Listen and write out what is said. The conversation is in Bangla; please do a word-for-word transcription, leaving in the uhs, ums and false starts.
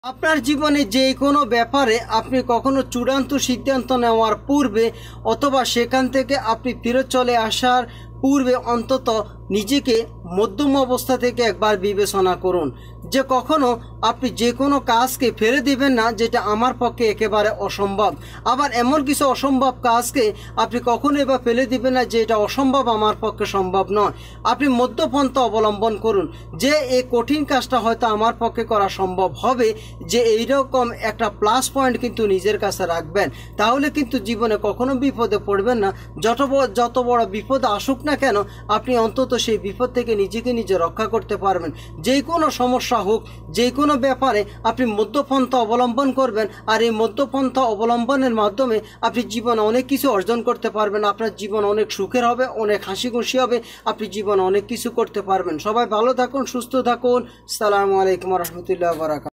আপনার জীবনে যে কোনো ব্যাপারে আপনি কখনো চূড়ান্ত সিদ্ধান্ত নেওয়ার পূর্বে অথবা সেখান থেকে আপনি ফিরে চলে আসার পূর্বে অন্তত নিজেকে মধ্যম অবস্থা থেকে একবার বিবেচনা করুন যে কখনো আপনি যে কোনো কাজকে ফেলে দিবেন না যেটা আমার পক্ষে একেবারে অসম্ভব। আবার এমন কিছু অসম্ভব কাজকে আপনি কখনোই বা ফেলে দিবেন না যে এটা অসম্ভব আমার পক্ষে সম্ভব নয়। আপনি মধ্যপন্থা অবলম্বন করুন যে এই কঠিন কাজটা হয়তো আমার পক্ষে করা সম্ভব হবে, যে এইরকম একটা প্লাস পয়েন্ট কিন্তু নিজের কাছে রাখবেন। তাহলে কিন্তু জীবনে কখনো বিপদে পড়বেন না। যত যত বড় বিপদ আসুক না কেন আপনি অন্তত সেই বিপদ থেকে নিজেকে নিজে রক্ষা করতে পারবেন। যে কোনো সমস্যা হোক, যে কোনো ব্যাপারে আপনি মধ্যপন্থা অবলম্বন করবেন, আর এই মধ্যপন্থা অবলম্বনের মাধ্যমে আপনি জীবনে অনেক কিছু অর্জন করতে পারবেন। আপনার জীবন অনেক সুখের হবে, অনেক হাসি খুশি হবে, আপনি জীবনে অনেক কিছু করতে পারবেন। সবাই ভালো থাকুন, সুস্থ থাকুন। আসসালামু আলাইকুম ওয়া রাহমাতুল্লাহি ওয়া বারাকাতুহু।